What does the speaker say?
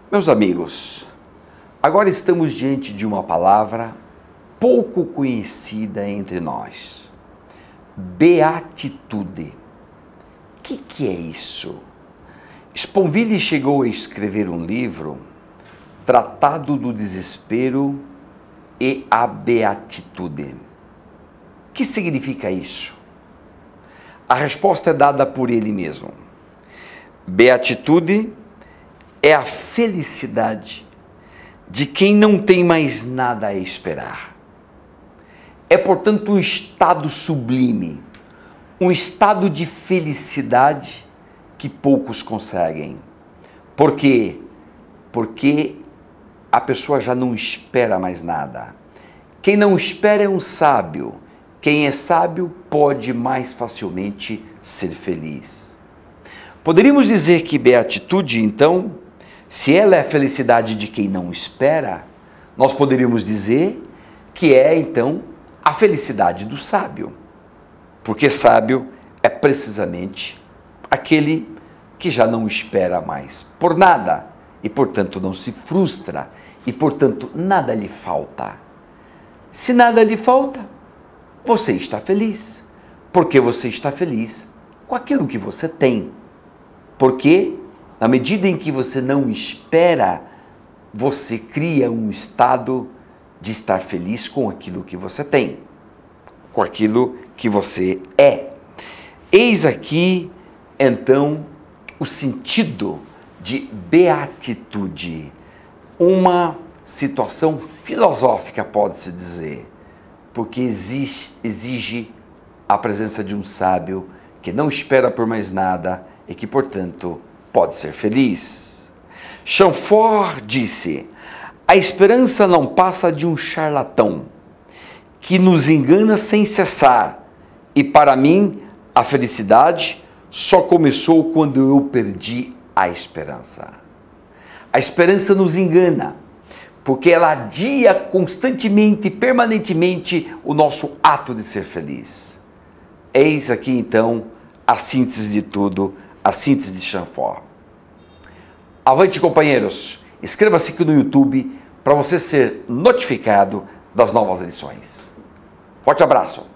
Meus amigos, agora estamos diante de uma palavra pouco conhecida entre nós. Beatitude. O que é isso? Sponville chegou a escrever um livro, Tratado do Desespero e a Beatitude. O que significa isso? A resposta é dada por ele mesmo. Beatitude é a felicidade de quem não tem mais nada a esperar. É, portanto, um estado sublime, um estado de felicidade que poucos conseguem. Por quê? Porque a pessoa já não espera mais nada. Quem não espera é um sábio. Quem é sábio pode mais facilmente ser feliz. Poderíamos dizer que beatitude, então, se ela é a felicidade de quem não espera, nós poderíamos dizer que é, então, a felicidade do sábio. Porque sábio é precisamente aquele que já não espera mais por nada e, portanto, não se frustra e, portanto, nada lhe falta. Se nada lhe falta, você está feliz. Porque você está feliz com aquilo que você tem. Porque, na medida em que você não espera, você cria um estado de estar feliz com aquilo que você tem, com aquilo que você é. Eis aqui, então, o sentido de beatitude. Uma situação filosófica, pode-se dizer, porque exige a presença de um sábio que não espera por mais nada e que, portanto, pode ser feliz. Chamfort disse: a esperança não passa de um charlatão que nos engana sem cessar, e para mim a felicidade só começou quando eu perdi a esperança. A esperança nos engana, porque ela adia constantemente, permanentemente o nosso ato de ser feliz. Eis aqui então a síntese de tudo, a síntese de Chamfort. Avante, companheiros! Inscreva-se aqui no YouTube para você ser notificado das novas lições. Forte abraço!